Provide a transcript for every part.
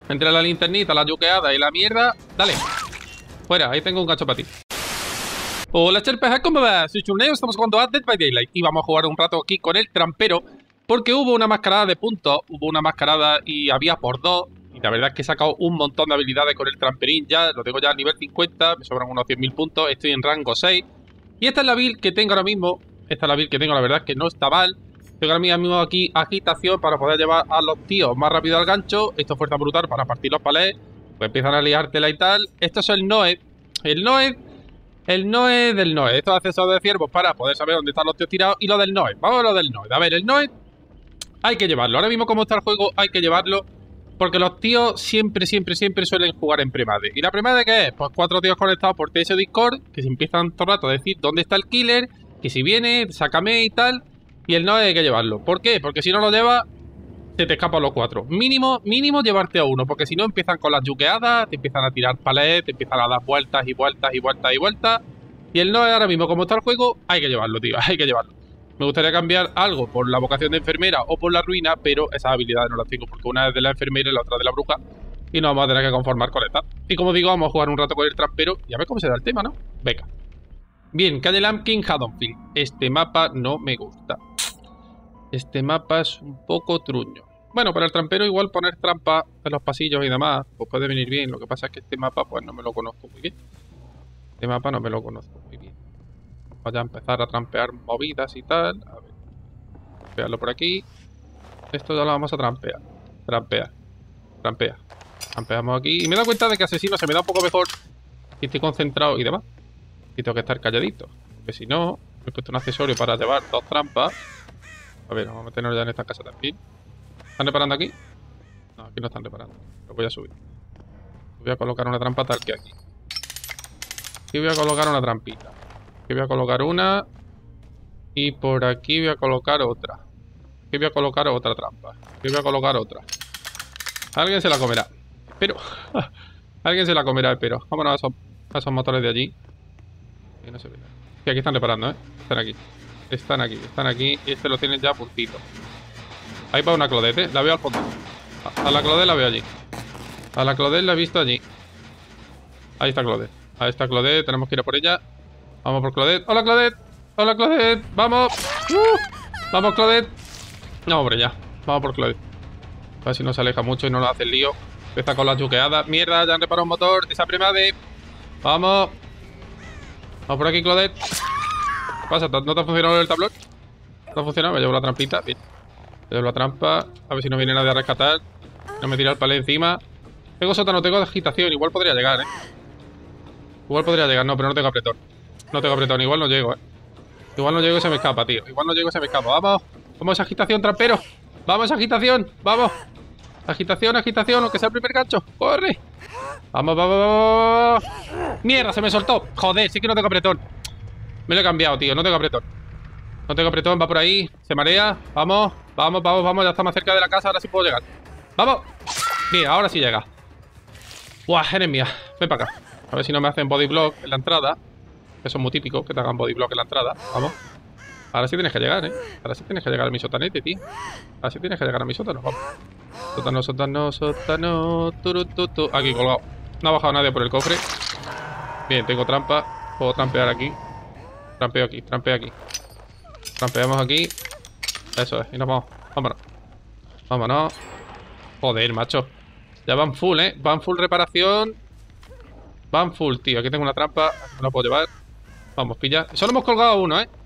Entre la linternita, la yuqueada y la mierda. Dale. Fuera, ahí tengo un gancho para ti. Hola, Chelpeja, ¿cómo va? Soy Churneo, estamos jugando a Dead by Daylight. Y vamos a jugar un rato aquí con el trampero. Porque hubo una mascarada de puntos. Hubo una mascarada y había por 2. Y la verdad es que he sacado un montón de habilidades con el tramperín. Ya lo tengo ya a nivel 50. Me sobran unos 100.000 puntos. Estoy en rango 6. Y esta es la build que tengo ahora mismo. Esta es la build que tengo, la verdad es que no está mal. Tengo ahora mismo aquí agitación para poder llevar a los tíos más rápido al gancho. Esto es fuerza brutal para partir los palés. Pues empiezan a liártela y tal. Esto es el Noed. El Noed del Noed. Esto es acceso de ciervos para poder saber dónde están los tíos tirados. Y lo del Noed. Vamos a lo del Noed. A ver, el Noed hay que llevarlo. Ahora mismo como está el juego hay que llevarlo. Porque los tíos siempre suelen jugar en premade. ¿Y la premade qué es? Pues 4 tíos conectados por TS Discord. Que se empiezan todo el rato a decir dónde está el killer. Que si viene, sácame y tal. Y el Noed hay que llevarlo. ¿Por qué? Porque si no lo llevas, se te escapan los 4. Mínimo llevarte a uno. Porque si no empiezan con las yuqueadas, te empiezan a tirar palets, te empiezan a dar vueltas y vueltas y vueltas y vueltas. Y el Noed ahora mismo, como está el juego, hay que llevarlo, tío. Hay que llevarlo. Me gustaría cambiar algo por la vocación de enfermera o por la ruina, pero esas habilidades no las tengo. Porque una es de la enfermera y la otra de la bruja. Y nos vamos a tener que conformar con esta. Y como digo, vamos a jugar un rato con el trampero. Y a ver cómo se da el tema, ¿no? Venga. Bien, Calle Lampkin, Haddonfield. Este mapa no me gusta. Este mapa es un poco truño. Bueno, para el trampero igual poner trampa en los pasillos y demás, pues puede venir bien. Lo que pasa es que este mapa pues no me lo conozco muy bien. Este mapa no me lo conozco muy bien. Voy a empezar a trampear movidas y tal. A ver. Trampearlo por aquí. Esto ya lo vamos a trampear. Trampea. Trampeamos aquí. Y me he dado cuenta de que asesino se me da un poco mejor si estoy concentrado y demás. Y tengo que estar calladito. Porque si no, me he puesto un accesorio para llevar 2 trampas. A ver, vamos a meternos ya en esta casa también. ¿Están reparando aquí? No, aquí no están reparando. Lo voy a subir. Voy a colocar una trampa tal que aquí. Aquí voy a colocar una trampita. Aquí voy a colocar una. Y por aquí voy a colocar otra. Aquí voy a colocar otra trampa. Aquí voy a colocar otra. Alguien se la comerá. Pero. Alguien se la comerá, espero. Vámonos a esos motores de allí. Que no se ve. Sí, aquí están reparando, ¿eh? Están aquí. Están aquí. Y este lo tienen ya a puntito. Ahí va una Claudette, la veo al fondo. A la Claudette la veo allí. A la Claudette la he visto allí. Ahí está Claudette. Ahí está Claudette, tenemos que ir a por ella. Vamos por Claudette. ¡Hola, Claudette! ¡Hola, Claudette! ¡Vamos! ¡Vamos, Claudette! Vamos por ella. Vamos por Claudette. A ver si no se aleja mucho y no nos hace el lío. Empieza con las yuqueadas. ¡Mierda! Ya han reparado un motor. Esa premade. ¡Vamos! Vamos por aquí, Claudette. ¿Qué pasa? ¿No te ha funcionado el tablón? ¿No ha funcionado? Me llevo la trampita. Bien. Me llevo la trampa. A ver si no viene nadie a rescatar. No me tira el palé encima. Tengo sótano, tengo agitación. Igual podría llegar, ¿eh? Igual podría llegar. No, pero no tengo apretón. No tengo apretón. Igual no llego, ¿eh? Igual no llego y se me escapa, tío. Igual no llego y se me escapa. ¡Vamos! ¡Vamos, agitación, trampero! ¡Vamos, agitación! ¡Vamos! Agitación, aunque sea el primer gancho. ¡Corre! ¡Vamos, vamos! ¡Mierda! Se me soltó. Joder, sí que no tengo apretón. Me lo he cambiado, tío. No tengo apretón. No tengo apretón. Va por ahí. Se marea. Vamos. Vamos. Ya está más cerca de la casa. Ahora sí puedo llegar. ¡Vamos! Bien, ahora sí llega. ¡Buah! Eres mía. Ven para acá. A ver si no me hacen body block en la entrada. Eso es muy típico, que te hagan body block en la entrada. Vamos. Ahora sí tienes que llegar, ¿eh? Ahora sí tienes que llegar a mi sotanete, tío. Ahora sí tienes que llegar a mi sótano. Vamos. Sótano. Turututu. Aquí colgado. No ha bajado nadie por el cofre. Bien, tengo trampa. Puedo trampear aquí. Trampeo aquí. Trampeamos aquí. Eso es. Y nos vamos. Vámonos. Joder, macho. Ya van full, ¿eh? Van full reparación. Van full, tío. Aquí tengo una trampa. No la puedo llevar. Vamos, pilla. Solo hemos colgado uno, ¿eh?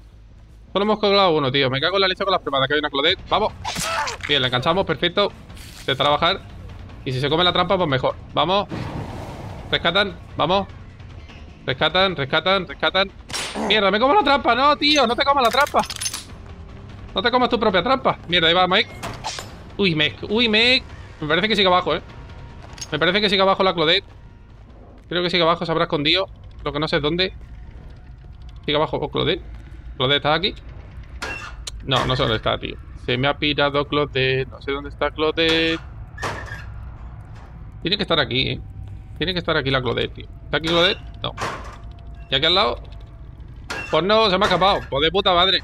Tío. Me cago en la leche con las premadas. Que hay una Claudette. Vamos. Bien, la enganchamos. Perfecto. De trabajar. Y si se come la trampa, pues mejor. Vamos. Rescatan. Vamos. Rescatan. Mierda, me como la trampa. No, tío. No te comas la trampa. No te comas tu propia trampa. Mierda, ahí va Mike. Uy, Mec. Me parece que sigue abajo, ¿eh? Me parece que sigue abajo la Claudette. Creo que sigue abajo, se habrá escondido. Lo que no sé es dónde. Sigue abajo, Claudette. Claudette, ¿estás aquí? No, no sé dónde está, tío. Se me ha pirado Claudette. No sé dónde está Claudette. Tiene que estar aquí, ¿eh? Tiene que estar aquí la Claudette, tío. ¿Está aquí Claudette? No. ¿Y aquí al lado? Pues no, se me ha escapado. Pues de puta madre.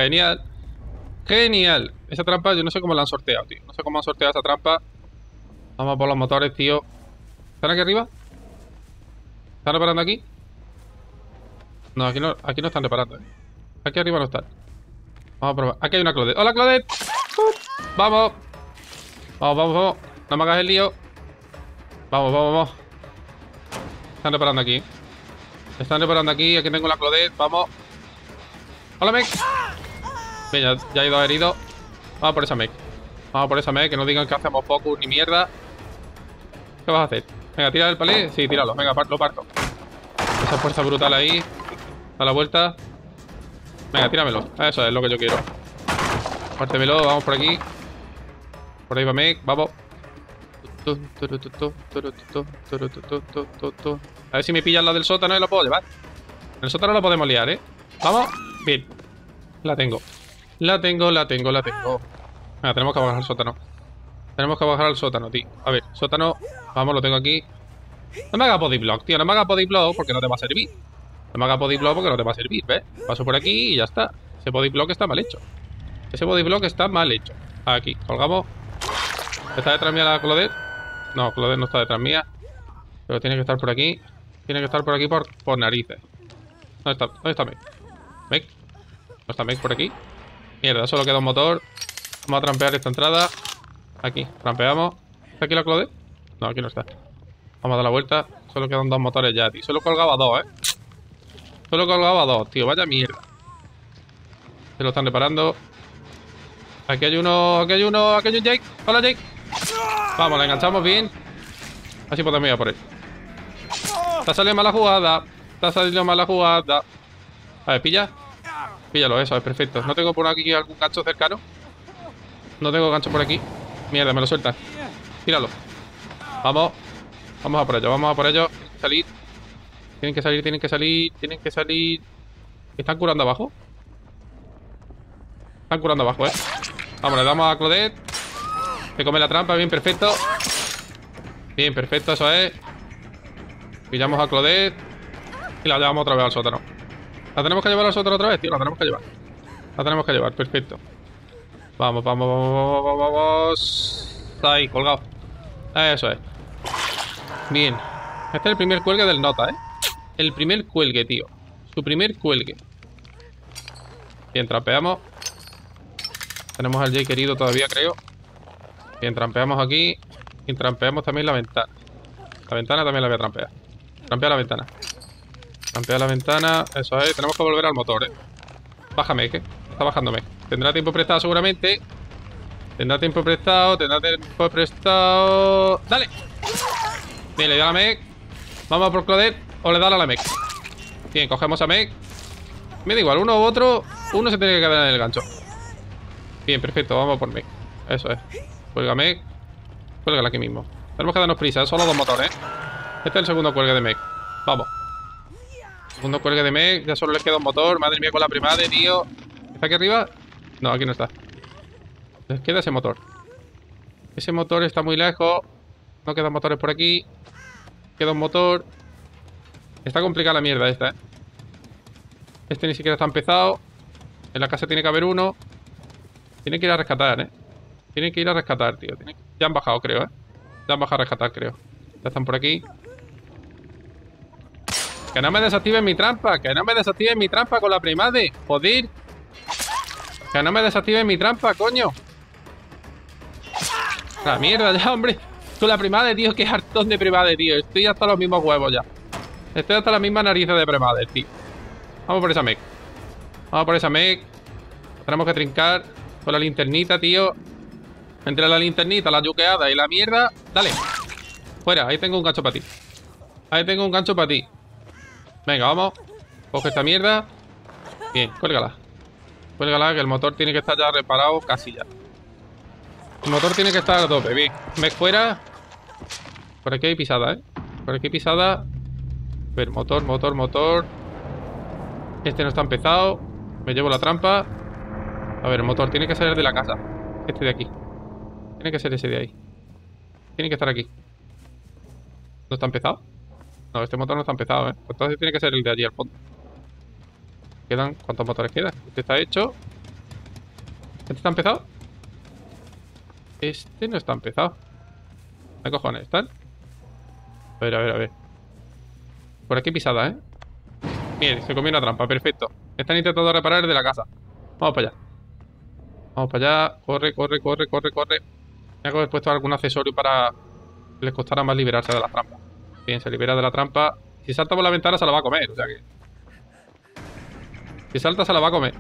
Genial. Esa trampa, yo no sé cómo la han sorteado, tío. No sé cómo han sorteado esa trampa. Vamos por los motores, tío. ¿Están aquí arriba? ¿Están reparando aquí? No, aquí no están reparando, ¿eh? Aquí arriba no están. Vamos a probar. Aquí hay una Claudette. ¡Hola, Claudette! ¡Vamos! Vamos, vamos, vamos. No me hagas el lío. Vamos, vamos, vamos. Están reparando aquí. Están reparando aquí. Aquí tengo la Claudette. Vamos. ¡Hola, mech! Bien, ya he ido herido. Vamos por esa mech. Vamos por esa mech. Que no digan que hacemos focus ni mierda. ¿Qué vas a hacer? Venga, tira el palé. Sí, tíralo. Venga, lo parto. Esa fuerza brutal ahí. Da la vuelta. Venga, tíramelo. Eso es lo que yo quiero. Pártemelo. Vamos por aquí. Por ahí va mech. Vamos. A ver si me pillan la del sótano y lo puedo llevar. En el sótano lo podemos liar, ¿eh? Vamos. Bien. La tengo. La tengo. Venga, tenemos que bajar al sótano. Tenemos que bajar al sótano, tío. A ver, sótano. Vamos, lo tengo aquí. No me haga bodyblock, tío. No me haga bodyblock porque no te va a servir. No me haga bodyblock porque no te va a servir, ¿ves? Paso por aquí y ya está. Ese bodyblock está mal hecho. Ese bodyblock está mal hecho. Aquí, colgamos. ¿Está detrás mía la Claudette? No, Claudette no está detrás mía. Pero tiene que estar por aquí. Tiene que estar por aquí por narices. ¿Dónde está Meg? ¿Meg? ¿No está Meg por aquí? Mierda, solo queda un motor. Vamos a trampear esta entrada. Aquí, trampeamos. ¿Está aquí la Claudette? No, aquí no está. Vamos a dar la vuelta. Solo quedan dos motores ya, tío. Solo colgaba dos, Solo colgaba dos, tío. Vaya mierda. Se lo están reparando. Aquí hay uno, aquí hay un Jake. Hola, Jake. Vamos, la enganchamos bien. Así podemos ir a por él. Está saliendo mala jugada. Está saliendo mala jugada. A ver, pilla. Píllalo, eso es perfecto. No tengo por aquí algún gancho cercano. No tengo gancho por aquí. Mierda, me lo sueltan. Tíralo. Vamos. Vamos a por ello, vamos a por ello. Salir. Tienen que salir, tienen que salir. Tienen que salir. ¿Están curando abajo? Están curando abajo, Vamos, le damos a Claudette. Que come la trampa, bien, perfecto. Bien, perfecto, eso es. Pillamos a Claudette. Y la llevamos otra vez al sótano. ¿La tenemos que llevar al sótano otra vez, tío? La tenemos que llevar. La tenemos que llevar, perfecto. Vamos, vamos, vamos, vamos, vamos. Está ahí, colgado. Eso es. Bien. Este es el primer cuelgue del nota, El primer cuelgue, tío. Su primer cuelgue. Bien, trampeamos. Tenemos al Jake herido todavía, creo. Bien, trampeamos aquí. Y trampeamos también la ventana. La ventana también la voy a trampear. Trampea la ventana. Trampea la ventana. Eso es. Tenemos que volver al motor, Bájame, está bajándome. Tendrá tiempo prestado seguramente. Tendrá tiempo prestado. ¡Dale! Bien, le da a la mech. Vamos a por Claudette. O le da a la mech. Bien, cogemos a mech. Me da igual, uno u otro. Uno se tiene que quedar en el gancho. Bien, perfecto, vamos por mech. Eso es. Cuelga mech. Cuélgala aquí mismo. Tenemos que darnos prisa, solo dos motores, Este es el segundo cuelgue de mech. Vamos. Segundo cuelgue de mech. Ya solo les queda un motor. Madre mía, con la primade, tío. ¿Está aquí arriba? No, aquí no está. Les queda ese motor. Ese motor está muy lejos. No quedan motores por aquí. Queda un motor. Está complicada la mierda esta, Este ni siquiera está empezado. En la casa tiene que haber uno. Tienen que ir a rescatar, Tienen que ir a rescatar, tío. Ya han bajado, creo, Ya han bajado a rescatar, creo. Ya están por aquí. Que no me desactiven mi trampa. Que no me desactiven mi trampa con la primade. Joder. Que no me desactiven mi trampa, coño. La mierda ya, hombre. Con la primade, tío. Qué hartón de primade, tío. Estoy hasta los mismos huevos ya. Estoy hasta las mismas narices de primade, tío. Vamos por esa mech. Vamos por esa mech. Tenemos que trincar con la linternita, tío. Entre la linternita, la yuqueada y la mierda. Dale. Fuera, ahí tengo un gancho para ti. Ahí tengo un gancho para ti. Venga, vamos. Coge esta mierda. Bien, cuélgala. Cuélgala, que el motor tiene que estar ya reparado casi ya. El motor tiene que estar a tope, bien. Mech fuera. Por aquí hay pisada, Por aquí hay pisada. A ver, motor. Este no está empezado. Me llevo la trampa. A ver, el motor tiene que salir de la casa. Este de aquí. Tiene que ser ese de ahí. Tiene que estar aquí. ¿No está empezado? No, este motor no está empezado, Entonces tiene que ser el de allí al fondo. Quedan... ¿Cuántos motores quedan? Este está hecho. ¿Este está empezado? Este no está empezado. ¿Qué cojones están? A ver, a ver, a ver. Por aquí pisada, ¿eh? Bien, se comió una trampa, perfecto. Están intentando reparar de la casa. Vamos para allá. Vamos para allá. Corre, corre, corre, corre, corre. Tengo que haber puesto algún accesorio para que les costara más liberarse de la trampa. Bien, se libera de la trampa. Si salta por la ventana se la va a comer, o sea que... Si salta se la va a comer.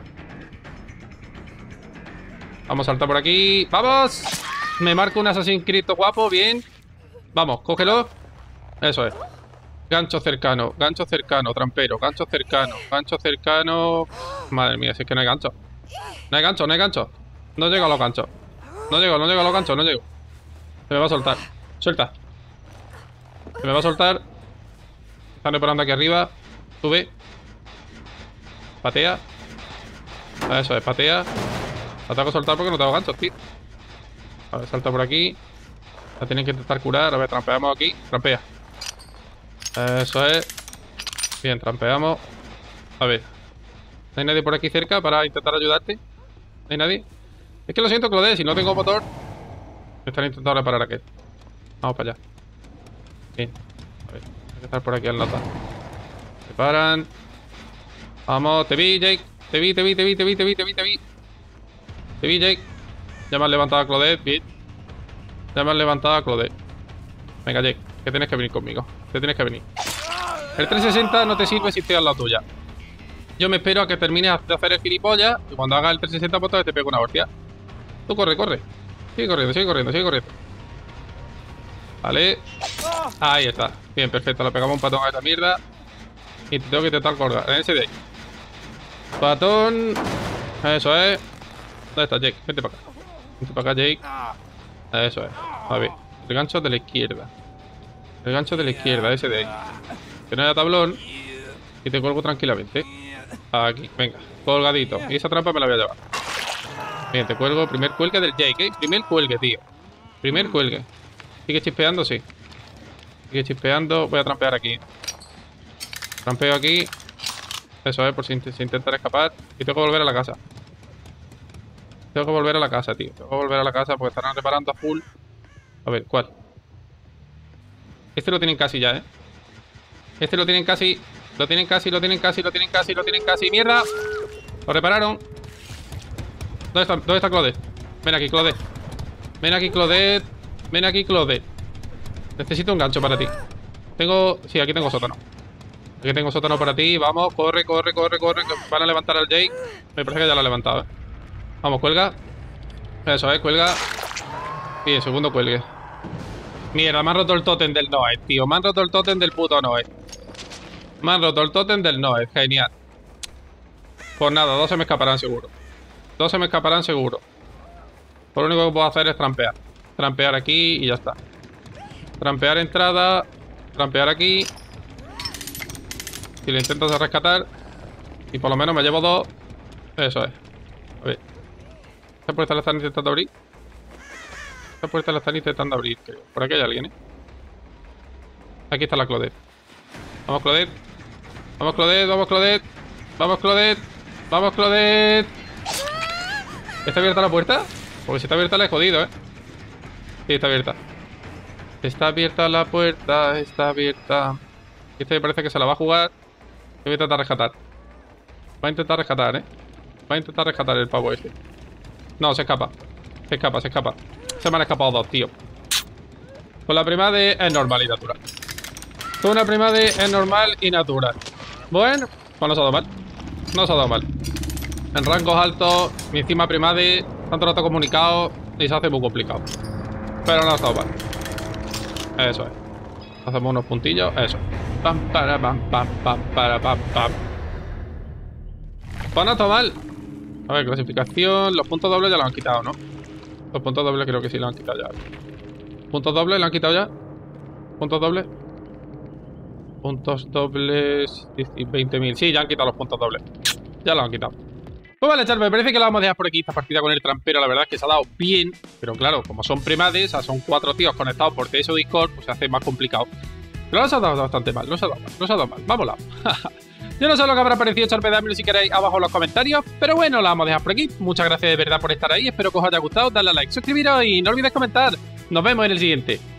Vamos a saltar por aquí. ¡Vamos! Me marco un Assassin's Creed guapo, bien. Vamos, cógelo. Eso es. Gancho cercano, trampero, gancho cercano, gancho cercano. Madre mía, si es que no hay gancho. No hay gancho, no hay gancho. No llego a los ganchos. No llego a los ganchos, no llego. Se me va a soltar. Suelta. Se me va a soltar. Están reparando aquí arriba. Sube. Patea. Eso es, patea. La tengo que soltar porque no tengo ganchos, tío. A ver, salta por aquí. La tienen que intentar curar. A ver, trampeamos aquí. Trampea. Eso es. Bien, trampeamos. A ver. ¿No hay nadie por aquí cerca para intentar ayudarte? ¿No hay nadie? Es que lo siento, Claude. Si no tengo motor, me están intentando reparar aquel. Vamos para allá. Bien. A ver. Hay que estar por aquí al nota. Se paran. Vamos. Te vi, Jake. Te vi. Te vi, Jake. Ya me has levantado a Claude. Bien. Ya me has levantado a Claude. Venga, Jake. Que tienes que venir conmigo. Te tienes que venir. El 360 no te sirve si estoy al lado tuya. Yo me espero a que termines de hacer el gilipollas. Y cuando haga el 360 pues te pego una hostia. Tú corre, corre. Sigue corriendo, sigue corriendo, sigue corriendo. Vale. Ahí está. Bien, perfecto. Le pegamos un patón a esa mierda. Y te tengo que intentar colgar. En ese de ahí. Patón. Eso es. ¿Dónde está Jake? Vente para acá. Vente para acá, Jake. Eso es. A ver. El gancho de la izquierda. El gancho de la izquierda, ese de ahí. Que no haya tablón. Y te cuelgo tranquilamente. Aquí, venga, colgadito. Y esa trampa me la voy a llevar. Bien, te cuelgo. Primer cuelgue del Jake, ¿eh? Primer cuelgue, tío. Primer cuelgue. ¿Sigue chispeando? Sí. Sigue chispeando. Voy a trampear aquí. Trampeo aquí. Eso es, por si intentar escapar. Y tengo que volver a la casa. Tengo que volver a la casa, tío. Tengo que volver a la casa porque estarán reparando a full. A ver, ¿cuál? Este lo tienen casi ya, ¿eh? Este lo tienen casi. Lo tienen casi. ¡Mierda! Lo repararon. ¿Dónde está Claudette? Ven aquí, Claudette. Ven aquí, Claudette. Necesito un gancho para ti. Sí, aquí tengo sótano. Aquí tengo sótano para ti. Vamos, corre. Van a levantar al Jake. Me parece que ya lo ha levantado, ¿eh? Vamos, cuelga. Eso, cuelga. Bien, segundo cuelgue. Mierda, me han roto el tótem del Noé, tío. Me han roto el tótem del puto Noé. Me han roto el tótem del Noé. Genial. Pues nada, dos se me escaparán seguro. Dos se me escaparán seguro. Pues lo único que puedo hacer es trampear. Trampear aquí y ya está. Trampear entrada. Trampear aquí. Si le intentas rescatar. Y por lo menos me llevo dos. Eso es. A ver. Esta puerta la están intentando abrir. Esta puerta la están intentando abrir, creo. Por aquí hay alguien, ¿eh? Aquí está la Claudette. Vamos, Claudette. Vamos, Claudette, vamos, Claudette. Vamos, Claudette. Vamos, Claudette. ¿Está abierta la puerta? Porque si está abierta la he jodido, ¿eh? Sí, está abierta. Está abierta la puerta. Está abierta. Este me parece que se la va a jugar. Voy a intentar rescatar. Va a intentar rescatar, ¿eh? Va a intentar rescatar el pavo este. No, se escapa. Se escapa. Se me han escapado dos, tío. Con la primade es normal y natural. Con una primade es normal y natural. Bueno, pues no se ha dado mal. No se ha dado mal. En rangos altos, y encima primade, tanto rato comunicado y se hace muy complicado. Pero no ha estado mal. Eso es. Hacemos unos puntillos. Eso. Pam, para, pam, pam, pam, para, pam, pam. Pues no está mal. A ver, clasificación. Los puntos dobles ya lo han quitado, ¿no? Los puntos dobles creo que sí lo han quitado ya. ¿Puntos dobles lo han quitado ya? ¿Puntos dobles? Puntos dobles... 20.000. Sí, ya han quitado los puntos dobles. Ya lo han quitado. Pues vale, chavales, me parece que la vamos a dejar por aquí esta partida con el trampero. La verdad es que se ha dado bien. Pero claro, como son primades, o sea, son 4 tíos conectados por TS o Discord, pues se hace más complicado. Pero no se ha dado bastante mal, no se ha dado mal. Vámonos. Yo no sé lo que habrá parecido, chavales, dámelo si queréis abajo en los comentarios. Pero bueno, la vamos a dejar por aquí. Muchas gracias de verdad por estar ahí. Espero que os haya gustado. Dadle a like, suscribiros y no olvidéis comentar. Nos vemos en el siguiente.